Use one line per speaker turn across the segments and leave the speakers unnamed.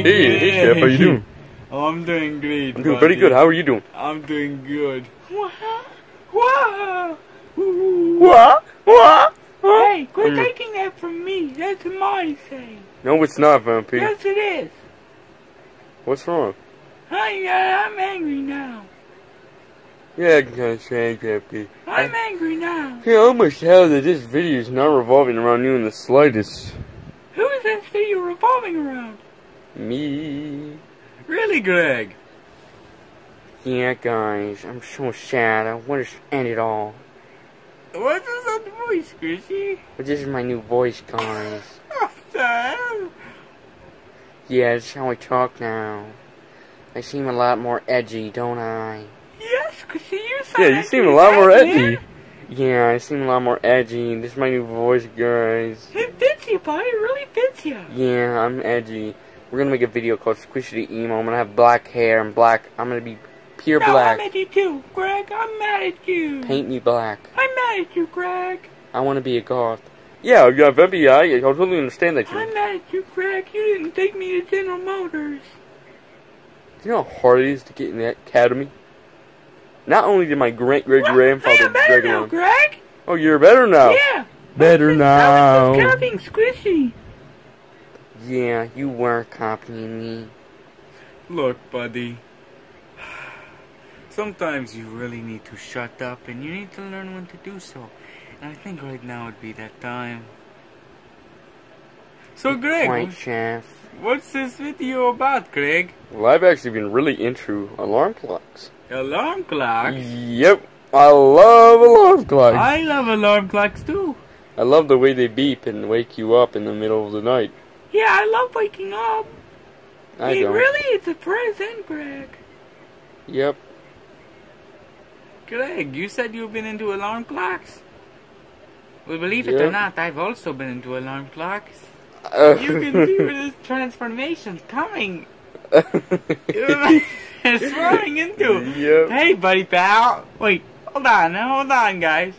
Hey, Chef, how you doing?
Oh, I'm doing great.
I'm doing very good. How are you doing?
I'm doing good. Wow.
What?
Hey, quit taking that from me. That's my thing.
No, it's not, Vampy.
Yes, it is.
What's wrong?
I'm angry now.
Yeah, I can kind of say, Vampy.
I'm angry now.
I almost tell that this video is not revolving around you in the slightest.
Who is this video revolving around?
Me.
Really, Greg?
Yeah, guys, I'm so sad. I want to end it all.
What's this on the voice, Chrissy?
But this is my new voice, guys.
What the hell?
Yeah, that's how I talk now. I seem a lot more edgy, don't I?
Yes, Chrissy, you sound
Yeah, you seem a lot more edgy. Yeah, I seem a lot more edgy. This is my new voice, guys.
It fits you, buddy. It really fits you.
Yeah, I'm edgy. We're gonna make a video called Squishy the Emo. I'm gonna have black hair and black. I'm gonna be pure black.
I'm at you too, Greg. I'm mad at you.
Paint me black.
I'm mad at you, Greg.
I wanna be a goth. Yeah, Vampy, I totally understand that.
I'm mad at you, Greg. You didn't take me to General Motors.
Do you know how hard it is to get in that academy? Not only did my great-great-grandfather drag
now,
along.
Greg.
Oh, you're better now.
Yeah.
Better now.
I was just copying Squishy.
Yeah, you were copying me.
Look, buddy. Sometimes you really need to shut up and you need to learn when to do so. And I think right now would be that time. So, Greg,
Point, Chef.
What's this video about, Greg?
Well, I've actually been really into alarm clocks.
Alarm clocks?
Yep, I love alarm clocks.
I love alarm clocks too.
I love the way they beep and wake you up in the middle of the night.
Yeah, I love waking up.
I don't.
Really, it's a present, Greg.
Yep.
Greg, you said you've been into alarm clocks? Well, believe it or not, I've also been into alarm clocks. You can see where this transformation's coming. It's running into.
Yep.
Hey, buddy pal. Wait, hold on, guys.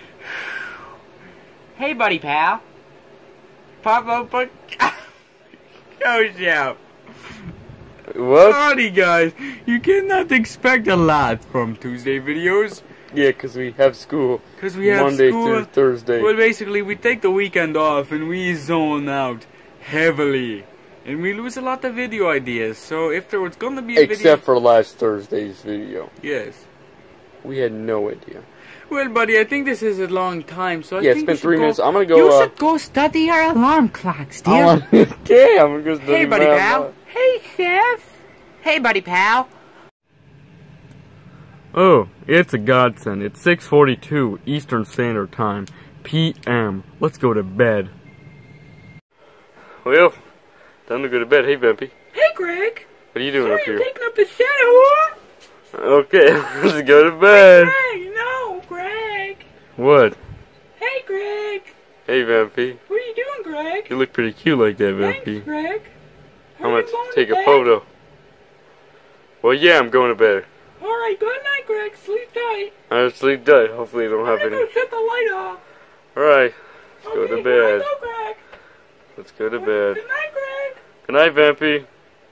Hey, buddy pal. Pop up a go shout.
What?
Howdy, guys. You cannot expect a lot from Tuesday videos.
Yeah, because we have school.
Because we have
Monday
school
through Thursday.
Well, basically, we take the weekend off and we zone out heavily. And we lose a lot of video ideas. So if there was going to be a video...
Except for last Thursday's video.
Yes.
We had no idea.
Well, buddy, I think this is a long time, so I
yeah,
think
it's been 3 minutes. I'm gonna go.
You should go study your alarm clocks, dear.
Okay, I'm gonna go study.
Hey, buddy pal. Hey, Chef. Hey, buddy pal.
Oh, it's a godsend. It's 6:42 Eastern Standard Time, PM. Let's go to bed. Well, time to go to bed. Hey, Vampy.
Hey, Greg.
What are you doing up here?
Taking up the shadow.
Okay, let's go to bed.
Hey, no, Greg.
What?
Hey, Greg.
Hey, Vampy.
What are you doing, Greg?
You look pretty cute like that, Vampy.
Thanks, Greg.
I'm gonna take a photo. Well, yeah, I'm going to bed.
Alright, good night, Greg. Sleep tight.
I'll sleep tight. Hopefully, I don't have any.
Go shut the light off.
Alright, let's go to bed.
Go, Greg.
Let's go to bed.
Good night, Greg.
Good night, Vampy.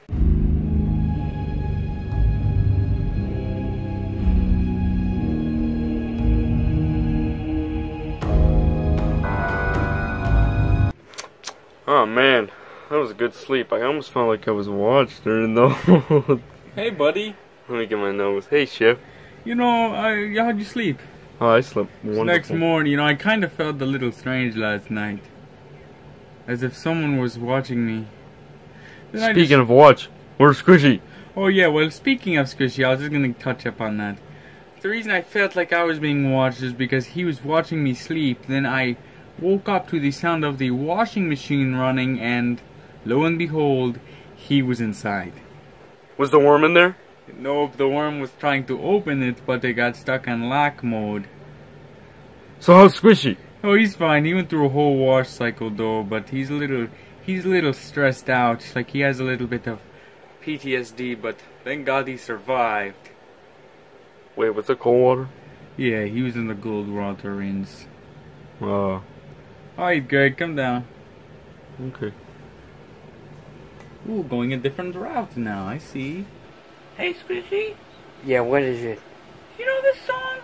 Oh man, that was a good sleep. I almost felt like I was watched during the.
Hey, buddy.
Let me get my nose. Hey, Chef.
You know, how'd you sleep?
Oh, I slept wonderful.
Next morning, I kind of felt a little strange last night. As if someone was watching me.
Speaking of watch, where's Squishy?
Oh yeah, well, speaking of Squishy, I was just gonna touch up on that. The reason I felt like I was being watched is because he was watching me sleep. Then I woke up to the sound of the washing machine running, and lo and behold, he was inside.
Was the worm in there?
No, the worm was trying to open it, but it got stuck on lock mode.
So how's Squishy?
Oh, he's fine. He went through a whole wash cycle though, but he's a little stressed out. Like he has a little bit of PTSD, but thank God he survived.
Wait, was it cold water?
Yeah, he was in the cold water rinse.
Alright,
Greg, come down.
Okay.
Ooh, going a different route now, I see. Hey, Squishy,
Yeah, what is it?
you know this song?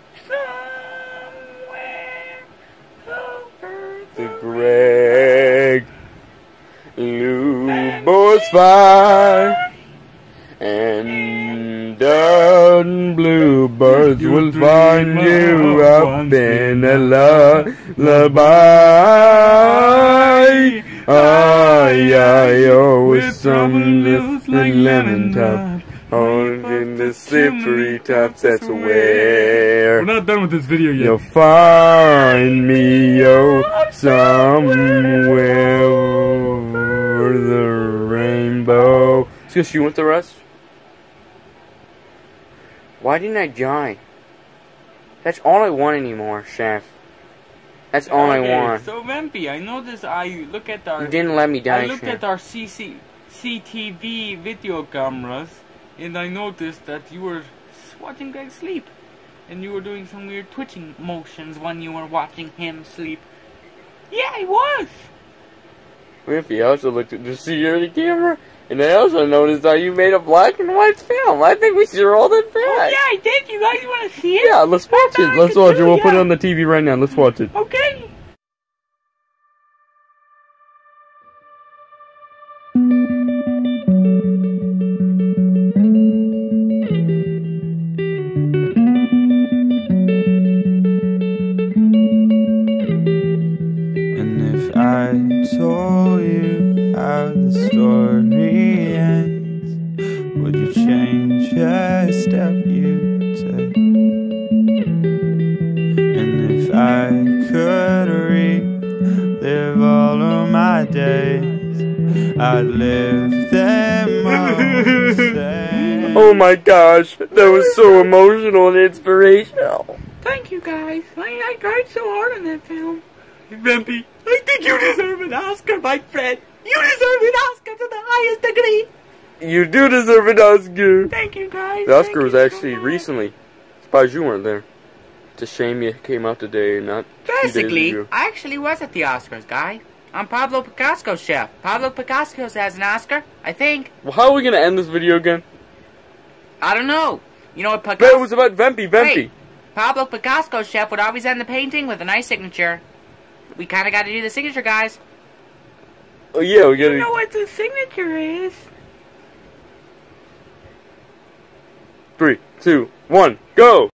Somewhere over
The Greg Lubos fire and the bluebirds will find you up in a lullaby. Ay, oh, with some little lemon top, in the slippery tops, that's where
We're not done with this video yet.
you'll find me, oh, somewhere over the rainbow. Excuse you want the rest? Why didn't I join? That's all I want anymore, Chef. That's all I want.
So, Vampy, I noticed I look at our...
You didn't let me die,
I looked
Chef.
at our CCTV video cameras, and I noticed that you were watching Greg sleep. And you were doing some weird twitching motions when you were watching him sleep. Yeah, I was!
Wimpy also looked at the security camera, and I also noticed that you made a black and white film. I think we should roll that back.
Oh, yeah, I did. You guys want to see it?
Yeah, let's watch it. Let's watch it. We'll put it on the TV right now. Let's watch it.
Okay.
I told you how the story ends, would you change a step you take? And if I could relive all of my days, I'd live them all the same.
Oh my gosh, that was so emotional and inspirational.
Thank you, guys. I cried so hard on that film. Vampy, I think you deserve an Oscar, my friend. You deserve an Oscar to the highest degree.
You do deserve an Oscar.
Thank you, guys.
The Oscar was actually recently. Surprised you weren't there. It's a shame you came out today and not 2 days
Basically,
ago.
I actually was at the Oscars, guy. I'm Pablo Picasso's chef. Pablo Picasso has an Oscar, I think.
Well, how are we gonna end this video again?
I don't know. You know what
But it
Picasso...
was about Vampy.
Wait, Pablo Picasso's chef would always end the painting with a nice signature. We kind of got to do the signature, guys.
Oh yeah, we gotta.
You know what the signature is?
3, 2, 1, go!